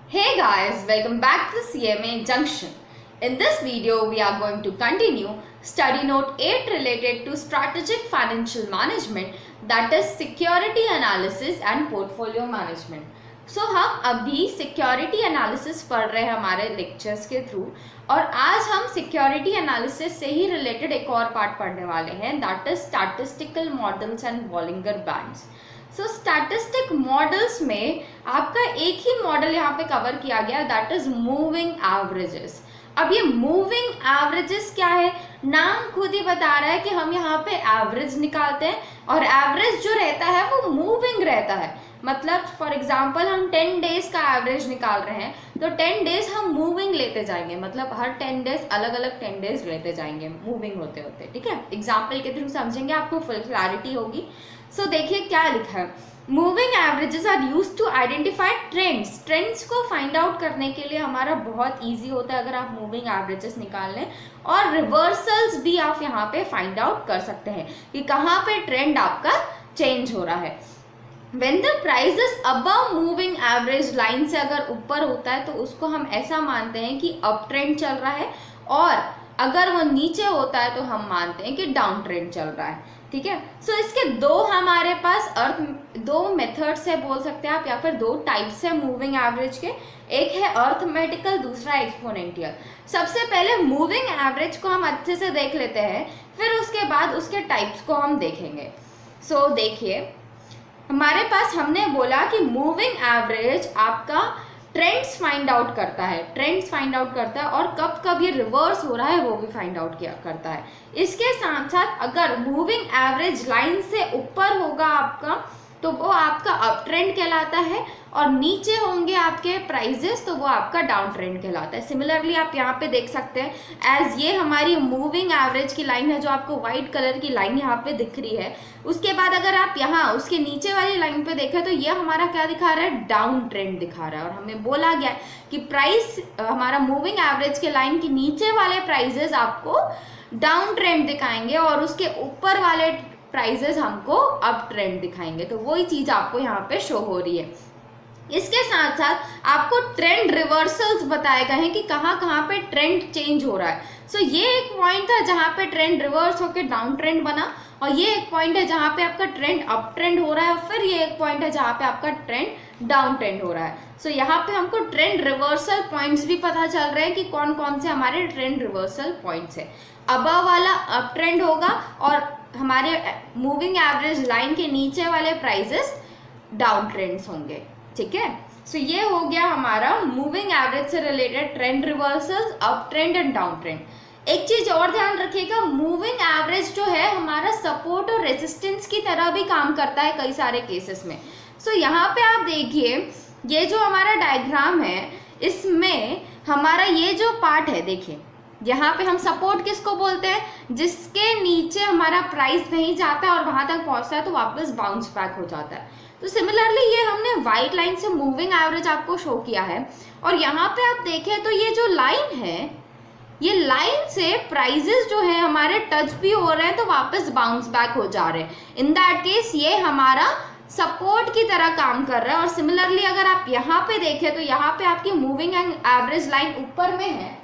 Hey guys, welcome back to CMA Junction. In this video, we are going to continue study note 8 related to strategic financial management, that is security analysis and portfolio management. So हम अभी security analysis पढ़ रहे हैं हमारे lectures के through, और आज हम security analysis से ही related एक और part पढ़ने वाले हैं, that is statistical models and Bollinger Bands. So statistic models में आपका एक ही मॉडल यहाँ पे कवर किया गया, दैट इज मूविंग एवरेजेस. अब ये मूविंग एवरेजेस क्या है, नाम खुद ही बता रहा है कि हम यहाँ पे एवरेज निकालते हैं और एवरेज जो रहता है वो मूविंग रहता है. मतलब फॉर एग्जांपल हम 10 डेज का एवरेज निकाल रहे हैं तो 10 डेज हम मूविंग लेते जाएंगे, मतलब हर 10 डेज अलग अलग 10 डेज लेते जाएंगे मूविंग होते होते. ठीक है, एग्जाम्पल के थ्रू समझेंगे, आपको फुल क्लैरिटी होगी. सो देखिए क्या लिखा है, moving averages are used to identify trends. Trends को फाइंड आउट करने के लिए हमारा बहुत इजी होता है अगर आप मूविंग एवरेजेस निकाल लें, और रिवर्सल्स भी आप यहाँ पे फाइंड आउट कर सकते हैं कि कहाँ पे ट्रेंड आपका चेंज हो रहा है. When the price is above moving average line से अगर ऊपर होता है तो उसको हम ऐसा मानते हैं कि अप ट्रेंड चल रहा है, और अगर वो नीचे होता है तो हम मानते हैं कि डाउन ट्रेंड चल रहा है. ठीक है, सो इसके दो हमारे पास दो मेथड्स है बोल सकते हैं आप, या फिर दो टाइप्स है मूविंग एवरेज के. एक है अर्थमेटिकल, दूसरा एक्सपोनेंशियल. सबसे पहले मूविंग एवरेज को हम अच्छे से देख लेते हैं, फिर उसके बाद उसके टाइप्स को हम देखेंगे. सो देखिए हमारे पास हमने बोला कि मूविंग एवरेज आपका ट्रेंड्स फाइंड आउट करता है, ट्रेंड्स फाइंड आउट करता है, और कब कब ये रिवर्स हो रहा है वो भी फाइंड आउट किया करता है. इसके साथ साथ अगर मूविंग एवरेज लाइन से ऊपर होगा आपका तो वो आपका अप ट्रेंड कहलाता है, और नीचे होंगे आपके प्राइजेस तो वो आपका डाउन ट्रेंड कहलाता है. सिमिलरली आप यहाँ पे देख सकते हैं, एज ये हमारी मूविंग एवरेज की लाइन है जो आपको व्हाइट कलर की लाइन यहाँ पे दिख रही है. उसके बाद अगर आप यहाँ उसके नीचे वाली लाइन पे देखें तो ये हमारा क्या दिखा रहा है, डाउन ट्रेंड दिखा रहा है. और हमें बोला गया कि प्राइस हमारा मूविंग एवरेज के लाइन के नीचे वाले प्राइजेस आपको डाउन ट्रेंड दिखाएंगे और उसके ऊपर वाले प्राइजेस हमको अप ट्रेंड दिखाएंगे. तो वही चीज आपको यहाँ पे शो हो रही है. इसके साथ साथ आपको ट्रेंड रिवर्सल्स बताए गए हैं कि कहाँ कहाँ पे ट्रेंड चेंज हो रहा है. सो ये एक पॉइंट था जहाँ पे ट्रेंड रिवर्स होकर डाउन ट्रेंड बना, और ये एक पॉइंट है जहाँ पे आपका ट्रेंड अप ट्रेंड हो रहा है, और फिर ये एक पॉइंट है जहाँ पे आपका ट्रेंड डाउन ट्रेंड हो रहा है. सो यहाँ पे हमको ट्रेंड रिवर्सल पॉइंट्स भी पता चल रहे हैं कि कौन कौन से हमारे ट्रेंड रिवर्सल पॉइंट्स है. अबव वाला अप ट्रेंड होगा और हमारे मूविंग एवरेज लाइन के नीचे वाले प्राइजेस डाउन ट्रेंड्स होंगे. ठीक है, सो ये हो गया हमारा मूविंग एवरेज से related trend reversals, up trend and down trend. एक चीज और ध्यान रखिएगा, मूविंग एवरेज जो है हमारा सपोर्ट और रेजिस्टेंस की तरह भी काम करता है कई सारे केसेस में. सो यहाँ पे आप देखिए ये जो हमारा डायग्राम है इसमें हमारा ये जो पार्ट है, देखिए यहाँ पे हम सपोर्ट किसको बोलते हैं, जिसके नीचे हमारा प्राइस नहीं जाता और वहां तक पहुंचता है तो वापस बाउंस बैक हो जाता है. तो सिमिलरली ये हमने व्हाइट लाइन से मूविंग एवरेज आपको शो किया है, और यहाँ पे आप देखें तो ये जो लाइन है, ये लाइन से प्राइजेस जो है हमारे टच भी हो रहे हैं तो वापस बाउंस बैक हो जा रहे हैं. इन दैट केस ये हमारा सपोर्ट की तरह काम कर रहा है. और सिमिलरली अगर आप यहाँ पे देखें तो यहाँ पे आपकी मूविंग एवरेज लाइन ऊपर में है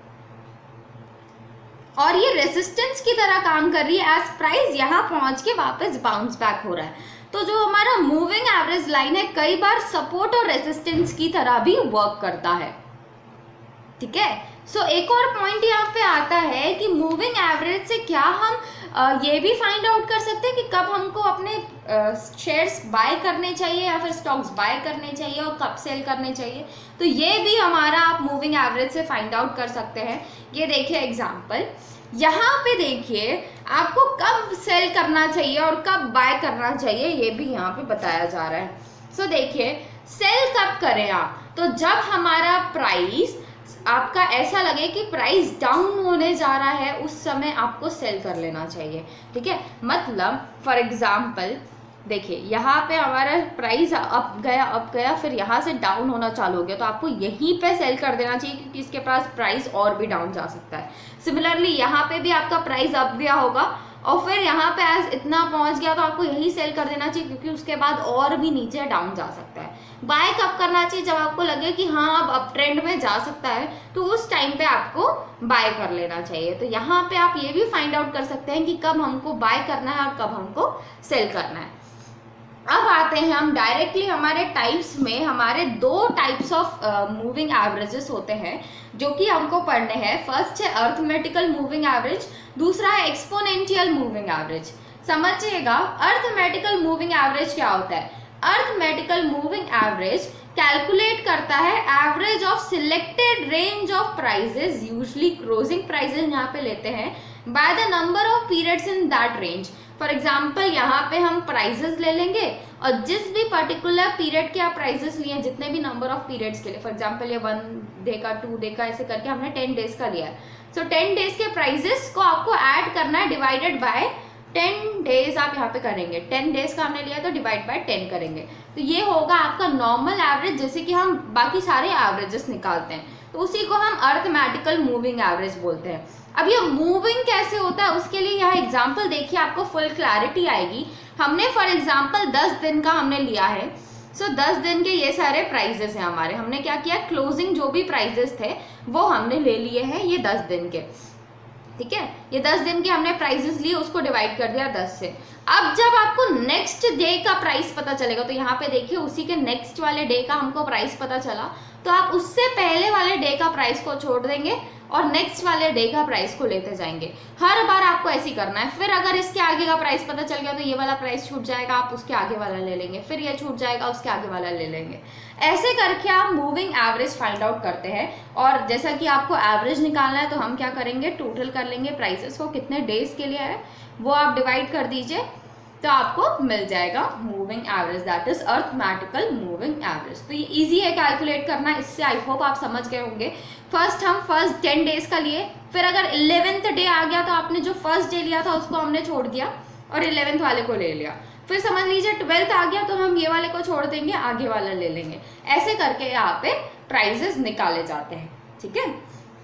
और ये रेजिस्टेंस की तरह काम कर रही है, एज प्राइस यहाँ पहुंच के वापस बाउंस बैक हो रहा है. तो जो हमारा मूविंग एवरेज लाइन है कई बार सपोर्ट और रेजिस्टेंस की तरह भी वर्क करता है. ठीक है, सो एक और पॉइंट यहाँ पे आता है कि मूविंग एवरेज से क्या हम ये भी फाइंड आउट कर सकते हैं कि कब हमको अपने शेयर्स बाय करने चाहिए या फिर स्टॉक्स बाय करने चाहिए और कब सेल करने चाहिए. तो ये भी हमारा आप मूविंग एवरेज से फाइंड आउट कर सकते हैं. ये देखिए एग्जांपल, यहाँ पे देखिए आपको कब सेल करना चाहिए और कब बाय करना चाहिए ये भी यहाँ पे बताया जा रहा है. सो देखिए सेल कब करें आप, तो जब हमारा प्राइस आपका ऐसा लगे कि प्राइस डाउन होने जा रहा है उस समय आपको सेल कर लेना चाहिए. ठीक है, मतलब फॉर एग्जांपल देखिए यहाँ पे हमारा प्राइस अप गया फिर यहाँ से डाउन होना चालू हो गया, तो आपको यहीं पे सेल कर देना चाहिए क्योंकि इसके पास प्राइस और भी डाउन जा सकता है. सिमिलरली यहाँ पे भी आपका प्राइस अप गया होगा और फिर यहाँ पे एज इतना पहुंच गया तो आपको यही सेल कर देना चाहिए, क्योंकि उसके बाद और भी नीचे डाउन जा सकता है। बाय कब करना चाहिए? जब आपको लगे कि हाँ अब अप ट्रेंड में जा सकता है, तो उस टाइम पे आपको बाय कर लेना चाहिए। तो यहाँ पे आप ये भी फाइंड आउट कर सकते हैं कि कब हमको बाय करना है और कब हमको सेल करना है। अब आते हैं हम डायरेक्टली हमारे टाइप्स में। हमारे दो टाइप्स ऑफ मूविंग एवरेजेस होते हैं जो कि हमको पढ़ने हैं। फर्स्ट है अर्थमेटिकल मूविंग एवरेज, दूसरा है एक्सपोनेंशियल मूविंग एवरेज। समझिएगा, अर्थमेटिकल मूविंग एवरेज क्या होता है? अर्थमेटिकल मूविंग एवरेज कैलकुलेट करता है average of selected range of prices, usually closing prices यहाँ पे लेते हैं, by the number of periods in that range. For example यहाँ पे हम प्राइजेस ले लेंगे और जिस भी पर्टिकुलर पीरियड के आप प्राइजेस लिए, जितने भी नंबर ऑफ पीरियड्स के लिए, फॉर एग्जाम्पल ये 1 डे का, 2 डे का, ऐसे करके हमने 10 डेज का लिया है। सो 10 डेज के प्राइजेस को आपको ऐड करना है, डिवाइडेड बाय 10 डेज आप यहाँ पे करेंगे। 10 डेज का हमने लिया तो डिवाइड बाय 10 करेंगे, तो ये होगा आपका नॉर्मल एवरेज, जैसे कि हम बाकी सारे एवरेजेस निकालते हैं, तो उसी को हम अर्थमेटिकल मूविंग एवरेज बोलते हैं। अब ये मूविंग कैसे होता है उसके लिए यहाँ एग्जाम्पल देखिए, आपको फुल क्लैरिटी आएगी। हमने फॉर एग्जाम्पल 10 दिन का हमने लिया है। सो 10 दिन के ये सारे प्राइजेस हैं हमारे। हमने क्या किया, क्लोजिंग जो भी प्राइजेस थे वो हमने ले लिए हैं ये 10 दिन के, ठीक है। ये 10 दिन के हमने प्राइजेस लिए, उसको डिवाइड कर दिया 10 से। अब जब आपको नेक्स्ट डे का प्राइस पता चलेगा, तो यहाँ पे देखिए उसी के नेक्स्ट वाले डे का हमको प्राइस पता चला, तो आप उससे पहले वाले डे का प्राइस को छोड़ देंगे और नेक्स्ट वाले डे का प्राइस को लेते जाएंगे। हर बार आपको ऐसे ही करना है। फिर अगर इसके आगे का प्राइस पता चल गया तो ये वाला प्राइस छूट जाएगा, आप उसके आगे वाला ले लेंगे, फिर ये छूट जाएगा, उसके आगे वाला ले लेंगे। ऐसे करके आप मूविंग एवरेज फाइंड आउट करते हैं। और जैसा कि आपको एवरेज निकालना है तो हम क्या करेंगे, टोटल कर लेंगे प्राइसेस को, कितने डेज के लिए है वो आप डिवाइड कर दीजिए, तो आपको मिल जाएगा moving average, that is arithmetical moving average. तो ये इजी है कैलकुलेट करना, इससे आई होप आप समझ गए होंगे। फर्स्ट हम 10 डेज का लिए, फिर अगर 11th डे आ गया तो आपने जो फर्स्ट डे लिया था उसको हमने छोड़ दिया और 11th वाले को ले लिया। फिर समझ लीजिए 12th आ गया तो हम ये वाले को छोड़ देंगे, आगे वाला ले लेंगे। ऐसे करके यहाँ पे प्राइजेस निकाले जाते हैं, ठीक है।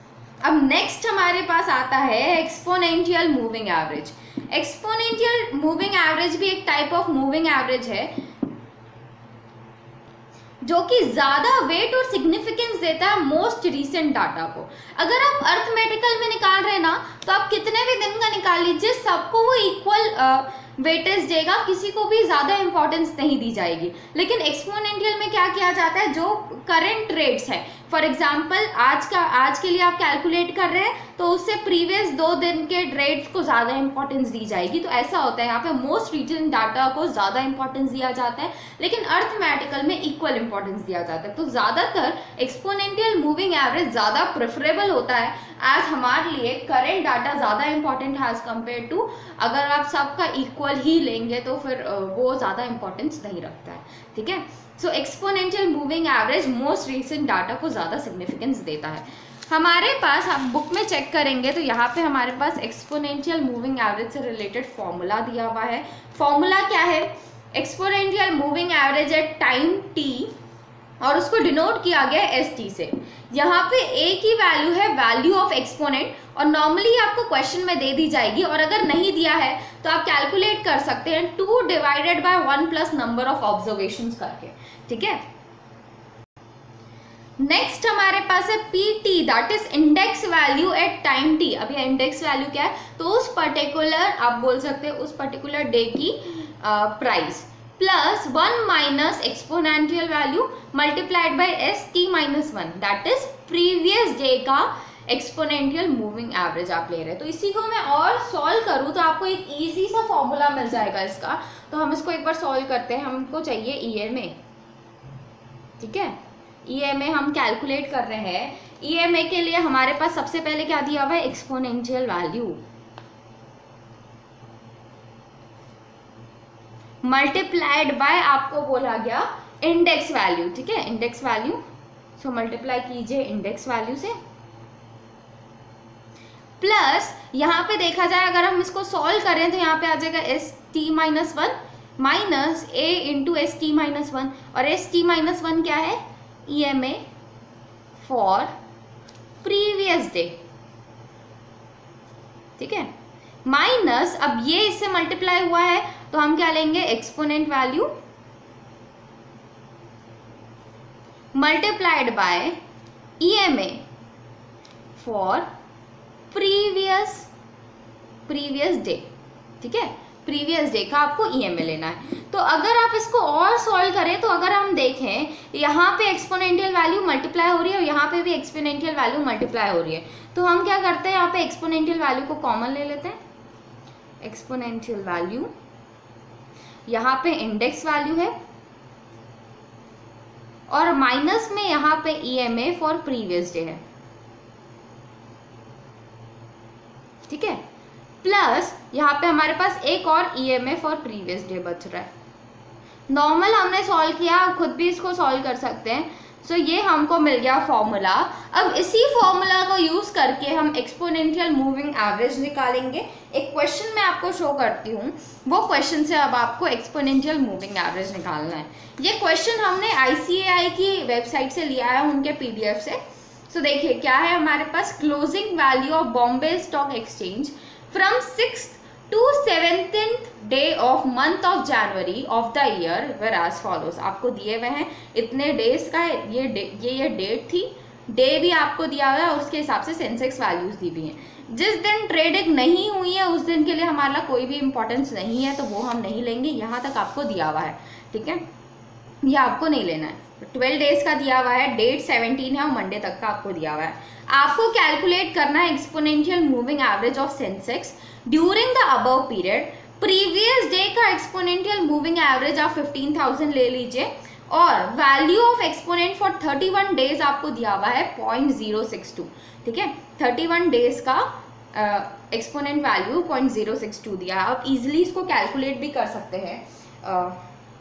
अब नेक्स्ट हमारे पास आता है exponential moving average. Exponential moving average भी एक टाइप ऑफ मूविंग एवरेज है जो कि ज्यादा वेट और सिग्निफिकेंस देता है मोस्ट रीसेंट डाटा को। अगर आप अर्थमेटिकल में निकाल रहे हैं ना, तो आप कितने भी दिन का निकाल लीजिए, सबको वो इक्वल वेटेज देगा, किसी को भी ज्यादा इंपॉर्टेंस नहीं दी जाएगी। लेकिन एक्सपोनेंशियल में क्या किया जाता है, जो करंट रेट्स है, फॉर एग्जाम्पल आज के लिए आप कैलकुलेट कर रहे हैं तो उससे प्रीवियस 2 दिन के रेट्स को ज्यादा इंपॉर्टेंस दी जाएगी। तो ऐसा होता है, यहाँ पे मोस्ट रीसेंट डाटा को ज्यादा इंपॉर्टेंस दिया जाता है, लेकिन अर्थमेटिकल में इक्वल इंपॉर्टेंस दिया जाता है। तो ज्यादातर एक्सपोनेंशियल मूविंग एवरेज ज्यादा प्रेफरेबल होता है एज हमारे लिए करेंट डाटा ज्यादा इंपॉर्टेंट है एज कम्पेयर टू अगर आप सबका इक्वल ही लेंगे तो फिर वो ज्यादा इंपॉर्टेंस नहीं रखता है, ठीक है। So exponential moving average most recent data को ज्यादा सिग्निफिकेंस देता है। हमारे पास आप बुक में चेक करेंगे तो यहाँ पे हमारे पास एक्सपोनेंशियल मूविंग एवरेज से रिलेटेड फॉर्मूला दिया हुआ है। फॉर्मूला क्या है, exponential moving average at time t और उसको डिनोट किया गया है ST से। यहाँ पे a की वैल्यू है वैल्यू ऑफ एक्सपोनेंट, और नॉर्मली आपको क्वेश्चन में दे दी जाएगी, और अगर नहीं दिया है तो आप कैलकुलेट कर सकते हैं 2 divided by 1 plus number of observations करके, ठीक है। नेक्स्ट हमारे पास है PT, that is index value at time t। अब ये इंडेक्स वैल्यू क्या है, तो उस पर्टिकुलर आप बोल सकते हैं उस पर्टिकुलर डे की price plus 1 minus exponential value multiplied by ST-1, that is previous day का एक्सपोनेंशियल मूविंग एवरेज आप ले रहे हैं। तो इसी को मैं और सॉल्व करूँ तो आपको एक इजी सा फॉर्मूला मिल जाएगा इसका। तो हम इसको एक बार सॉल्व करते हैं। हमको चाहिए EMA, ठीक है। EMA हम कैलकुलेट कर रहे हैं। EMA के लिए हमारे पास सबसे पहले क्या दिया हुआ है, एक्सपोनेंशियल वैल्यू मल्टीप्लाइड बाय आपको बोला गया इंडेक्स वैल्यू, ठीक है, इंडेक्स वैल्यू। सो मल्टीप्लाई कीजिए इंडेक्स वैल्यू से, प्लस यहाँ पे देखा जाए अगर हम इसको सॉल्व करें तो यहाँ पे आ जाएगा ST-1 minus A into ST-1, और ST-1 क्या है, EMA फॉर प्रीवियस डे, ठीक है। माइनस, अब ये इससे मल्टीप्लाई हुआ है तो हम क्या लेंगे, exponent value multiplied by EMA for previous day. ठीक है, प्रीवियस डे का आपको EMA लेना है। तो अगर आप इसको और सॉल्व करें तो अगर हम देखें यहाँ पे एक्सपोनेंशियल वैल्यू मल्टीप्लाई हो रही है और यहाँ पे भी एक्सपोनेंशियल वैल्यू मल्टीप्लाई हो रही है, तो हम क्या करते हैं, यहाँ पे एक्सपोनेंशियल वैल्यू को कॉमन ले लेते हैं। एक्सपोनेंशियल वैल्यू यहाँ पे इंडेक्स वैल्यू है और माइनस में यहाँ पे EMA फॉर प्रीवियस डे है। ठीक है, प्लस यहाँ पे हमारे पास एक और EMA फॉर प्रीवियस डे बच रहा है। नॉर्मल हमने सॉल्व किया, आप खुद भी इसको सॉल्व कर सकते हैं। सो ये हमको मिल गया फॉर्मूला। अब इसी फॉर्मूला को यूज करके हम एक्सपोनेंशियल मूविंग एवरेज निकालेंगे। एक क्वेश्चन मैं आपको शो करती हूँ, वो क्वेश्चन से अब आपको एक्सपोनेंशियल मूविंग एवरेज निकालना है। ये क्वेश्चन हमने ICAI की वेबसाइट से लिया है, उनके PDF से। सो देखिए क्या है हमारे पास, closing value of Bombay stock exchange from 6th to 17th day of month of January of the year where as follows. आपको दिए हुए हैं इतने डेज का, ये डेट थी, डे भी आपको दिया हुआ है और उसके हिसाब से सेंसेक्स वैल्यूज दी हुई हैं। जिस दिन ट्रेडिंग नहीं हुई है उस दिन के लिए हमारा कोई भी इंपॉर्टेंस नहीं है, तो वो हम नहीं लेंगे। यहाँ तक आपको दिया हुआ है, ठीक है, ये आपको नहीं लेना है। 12 डेज का दिया हुआ है, डेट 17 है और मंडे तक का आपको दिया हुआ है। आपको कैलकुलेट करना है exponential moving average of Sensex during the above period. Previous day का एक्सपोनेंशियल मूविंग एवरेज आप 15,000 ले लीजिए और value of exponent for 31 days आपको दिया हुआ है 0.062। ठीक है, 31 डेज का एक्सपोनेंट वैल्यू 0.062 दिया है। आप इजिली इसको कैलकुलेट भी कर सकते हैं।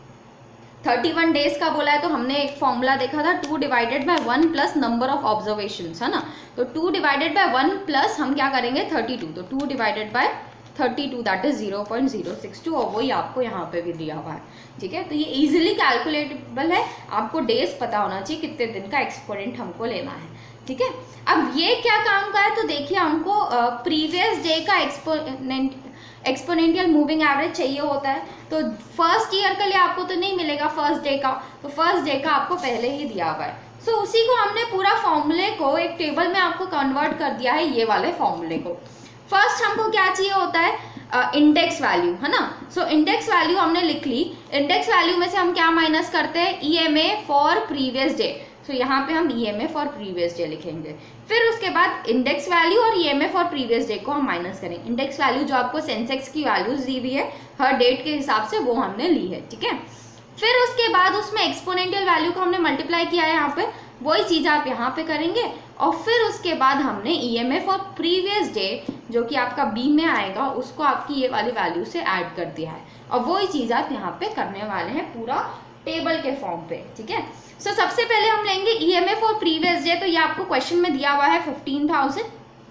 31 डेज का बोला है तो हमने एक फॉर्मूला देखा था, 2 divided by 1 plus number of observations, है ना। तो 2 डिवाइडेड बाय 1 प्लस हम क्या करेंगे 32, तो 2 डिवाइडेड बाय 32 दैट इज 0.062 और वही आपको यहाँ पे भी दिया हुआ है। ठीक है, तो ये इजीली कैलकुलेटेबल है। आपको डेज पता होना चाहिए कितने दिन का एक्सपोनेंट हमको लेना है। ठीक है, अब ये क्या काम का है, तो देखिए हमको प्रीवियस डे का एक्सपोनेंशियल मूविंग एवरेज चाहिए होता है। तो फर्स्ट ईयर के लिए आपको तो नहीं मिलेगा फर्स्ट डे का, तो फर्स्ट डे का आपको पहले ही दिया हुआ है। सो उसी को हमने पूरा फॉर्मूले को एक टेबल में आपको कन्वर्ट कर दिया है, ये वाले फॉर्मूले को। फर्स्ट हमको क्या चाहिए होता है, इंडेक्स वैल्यू, है ना। सो इंडेक्स वैल्यू हमने लिख ली। इंडेक्स वैल्यू में से हम क्या माइनस करते हैं, EMA फॉर प्रीवियस डे। तो यहाँ पे हम EMA फॉर प्रीवियस डे लिखेंगे। फिर उसके बाद इंडेक्स वैल्यू और EMA फॉर प्रीवियस डे को हम माइनस करेंगे। इंडेक्स वैल्यू जो आपको सेंसेक्स की वैल्यूज दी हुई है हर डेट के हिसाब से, वो हमने ली है। ठीक है, फिर उसके बाद उसमें एक्सपोनेंशियल वैल्यू को हमने मल्टीप्लाई किया है यहाँ पे, वही चीज आप यहाँ पे करेंगे। और फिर उसके बाद हमने EMA फॉर प्रीवियस डे जो कि आपका B में आएगा, उसको आपकी ये वाली वैल्यू से ऐड कर दिया है और वही चीज आप यहाँ पे करने वाले हैं पूरा टेबल के फॉर्म पे। ठीक है, सो सबसे पहले हम लेंगे EMA फॉर प्रीवियस डे। तो ये आपको क्वेश्चन में दिया हुआ है 15,000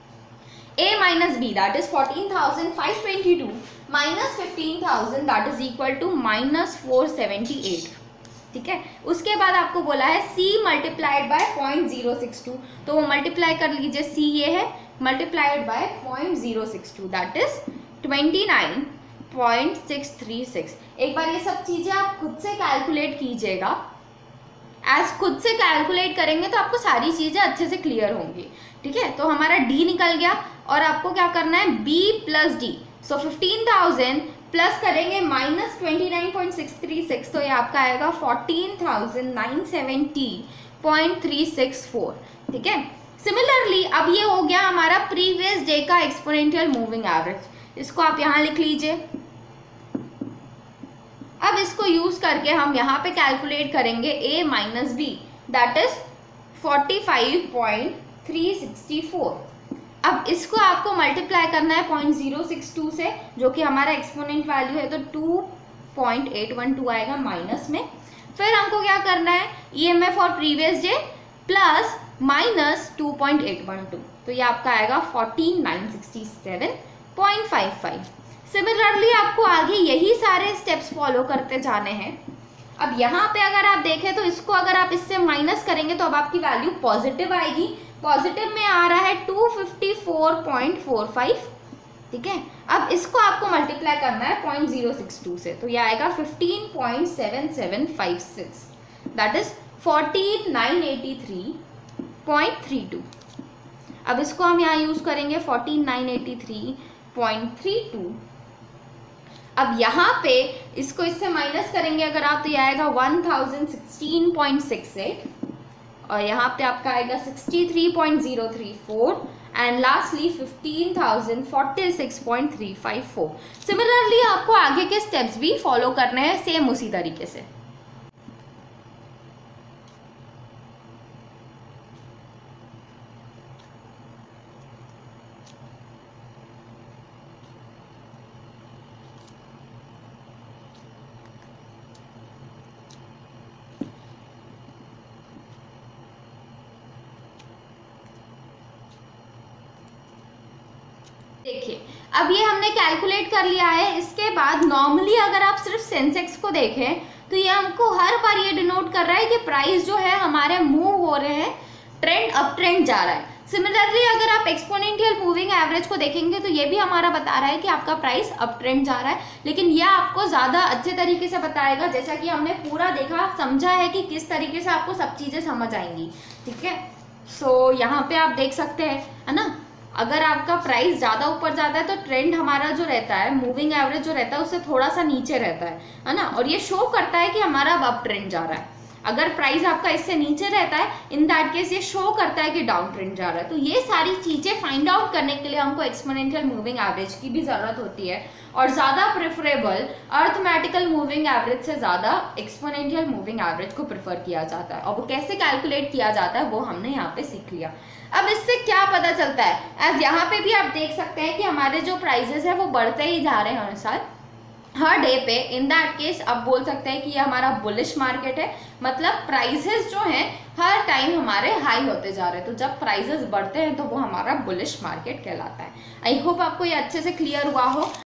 A minus B that is 14,522 minus 15,000 that is equal to -478। ठीक है, उसके बाद आपको बोला है C मल्टीप्लाइड बाय 0.062, तो वो मल्टीप्लाई कर लीजिए। C ये है मल्टीप्लाइड बाय 0.062 दैट इज 29.636। एक बार ये सब चीजें आप खुद से कैलकुलेट कीजिएगा। खुद से कैलकुलेट करेंगे तो आपको सारी चीजें अच्छे से क्लियर होंगी। ठीक है, तो हमारा D निकल गया और आपको क्या करना है, B plus D। So 15,000 plus करेंगे -29.636, तो ये आपका आएगा 14,970.364। ठीक है, सिमिलरली अब ये हो गया हमारा प्रीवियस डे का एक्सपोनेंशियल मूविंग एवरेज, इसको आप यहाँ लिख लीजिए। अब इसको यूज करके हम यहाँ पे कैलकुलेट करेंगे A minus B that is 45.364। अब इसको आपको मल्टीप्लाई करना है 0.062 से, जो कि हमारा एक्सपोनेंट वैल्यू है, तो 2.812 आएगा माइनस में। फिर हमको क्या करना है, EMA for previous day plus minus 2.812, तो ये आपका आएगा 14,967.55। सिमिलरली आपको आगे यही सारे स्टेप्स फॉलो करते जाने हैं। अब यहाँ पे अगर आप देखें तो इसको अगर आप इससे माइनस करेंगे तो अब आपकी वैल्यू पॉजिटिव आएगी। पॉजिटिव में आ रहा है 254.45 ठीक है। अब इसको आपको मल्टीप्लाई करना है 0.062 से, तो ये आएगा 15.7756, दैट इज 14983.32। अब इसको हम यहाँ यूज करेंगे 14983.32। अब यहाँ पे इसको इससे माइनस करेंगे अगर आप, तो ये आएगा 1016.68, और यहाँ पे आपका आएगा 63.034 एंड लास्टली 15,046.354। सिमिलरली आपको आगे के स्टेप्स भी फॉलो करने हैं सेम उसी तरीके से। देखिए अब ये हमने कैलकुलेट कर लिया है। इसके बाद नॉर्मली अगर आप सिर्फ सेंसेक्स को देखें तो ये हमको हर बार ये डिनोट कर रहा है कि प्राइस जो है हमारे मूव हो रहे हैं, ट्रेंड अप ट्रेंड जा रहा है। सिमिलरली अगर आप एक्सपोनेंशियल मूविंग एवरेज को देखेंगे तो ये भी हमारा बता रहा है कि आपका प्राइस अप ट्रेंड जा रहा है, लेकिन यह आपको ज़्यादा अच्छे तरीके से बताएगा जैसा कि हमने पूरा देखा समझा है कि किस तरीके से आपको सब चीज़ें समझ आएंगी। ठीक है, सो यहाँ पे आप देख सकते हैं, है ना, अगर आपका प्राइस ज़्यादा ऊपर जाता है तो ट्रेंड हमारा जो रहता है, मूविंग एवरेज जो रहता है उससे थोड़ा सा नीचे रहता है ना, और ये शो करता है कि हमारा अब अप ट्रेंड जा रहा है। अगर प्राइस आपका इससे नीचे रहता है, इन दैट केस ये शो करता है कि डाउन ट्रेंड जा रहा है। तो ये सारी चीज़ें फाइंड आउट करने के लिए हमको एक्सपोनेंशियल मूविंग एवरेज की भी ज़रूरत होती है, और ज़्यादा प्रेफरेबल अर्थमेटिकल मूविंग एवरेज से ज़्यादा एक्सपोनेंशियल मूविंग एवरेज को प्रेफर किया जाता है, और वो कैसे कैलकुलेट किया जाता है वो हमने यहाँ पे सीख लिया। अब इससे क्या पता चलता है, एज यहाँ पे भी आप देख सकते हैं कि हमारे जो प्राइजेस है वो बढ़ते ही जा रहे हैं अनुसार हर डे पे। इन दैट केस आप बोल सकते हैं कि ये हमारा बुलिश मार्केट है, मतलब प्राइसेस जो हैं हर टाइम हमारे हाई होते जा रहे हैं। तो जब प्राइसेस बढ़ते हैं तो वो हमारा बुलिश मार्केट कहलाता है। आई होप आपको ये अच्छे से क्लियर हुआ हो।